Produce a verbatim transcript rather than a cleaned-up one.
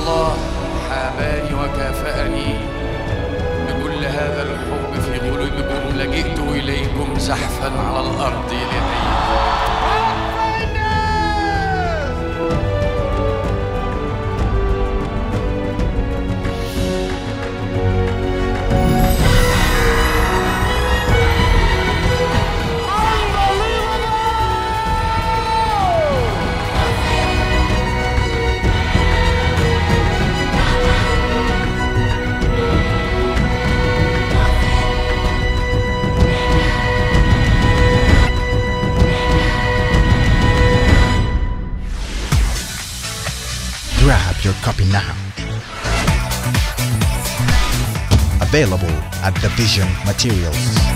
الله حاباني وكافأني بكل هذا الحب في قلوبكم لجئت إليكم زحفا على الأرض لأعيد. Grab your copy now. Available at The Vision Materials.